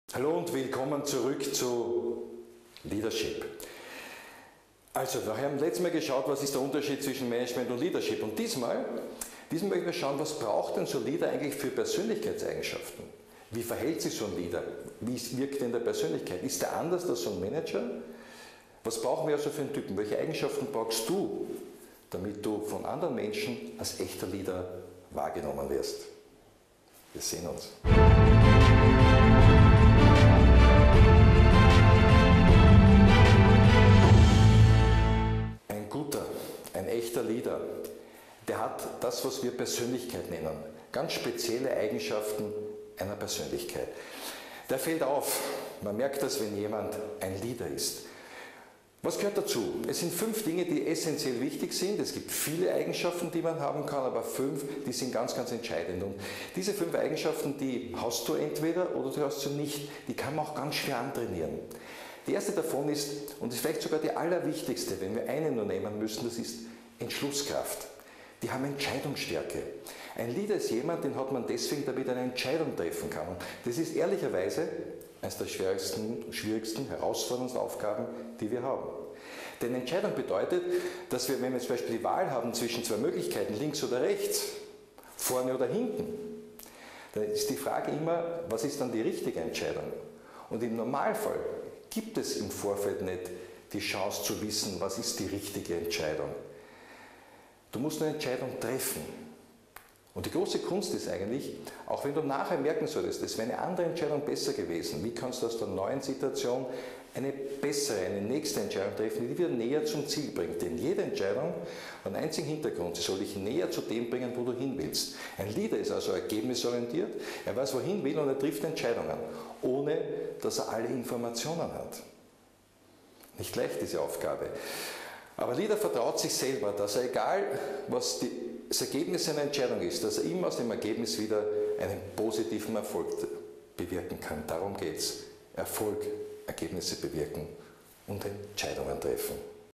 Hallo und willkommen zurück zu Leadership. Also, wir haben letztes Mal geschaut, was ist der Unterschied zwischen Management und Leadership. Und diesmal möchten wir schauen, was braucht denn so ein Leader eigentlich für Persönlichkeitseigenschaften? Wie verhält sich so ein Leader? Wie wirkt er in der Persönlichkeit? Ist er anders als so ein Manager? Was brauchen wir also für einen Typen? Welche Eigenschaften brauchst du, damit du von anderen Menschen als echter Leader wahrgenommen wirst? Wir sehen uns. Ein echter Leader, der hat das, was wir Persönlichkeit nennen, ganz spezielle Eigenschaften einer Persönlichkeit. Der fällt auf, man merkt das, wenn jemand ein Leader ist. Was gehört dazu? Es sind 5 Dinge, die essentiell wichtig sind. Es gibt viele Eigenschaften, die man haben kann, aber 5, die sind ganz, ganz entscheidend. Und diese 5 Eigenschaften, die hast du entweder oder du hast sie nicht. Die kann man auch ganz schwer antrainieren. Die erste davon ist, und ist vielleicht sogar die allerwichtigste, wenn wir eine nur nehmen müssen, das ist Entschlusskraft. Die haben Entscheidungsstärke. Ein Leader ist jemand, den hat man deswegen, damit er eine Entscheidung treffen kann. Und das ist ehrlicherweise eines der schwierigsten, herausforderndsten Aufgaben, die wir haben. Denn Entscheidung bedeutet, dass wir, wenn wir zum Beispiel die Wahl haben zwischen 2 Möglichkeiten, links oder rechts, vorne oder hinten, dann ist die Frage immer, was ist dann die richtige Entscheidung? Und im Normalfall gibt es im Vorfeld nicht die Chance zu wissen, was ist die richtige Entscheidung. Du musst eine Entscheidung treffen. Und die große Kunst ist eigentlich, auch wenn du nachher merken solltest, es wäre eine andere Entscheidung besser gewesen, wie kannst du aus der neuen Situation eine bessere, eine nächste Entscheidung treffen, die dich wieder näher zum Ziel bringt. Denn jede Entscheidung hat einen einzigen Hintergrund, sie soll dich näher zu dem bringen, wo du hin willst. Ein Leader ist also ergebnisorientiert, er weiß, wohin will und er trifft Entscheidungen, ohne dass er alle Informationen hat. Nicht leicht, diese Aufgabe. Aber Leader vertraut sich selber, dass er, egal was das Ergebnis seiner Entscheidung ist, dass er immer aus dem Ergebnis wieder einen positiven Erfolg bewirken kann. Darum geht es. Erfolg, Ergebnisse bewirken und Entscheidungen treffen.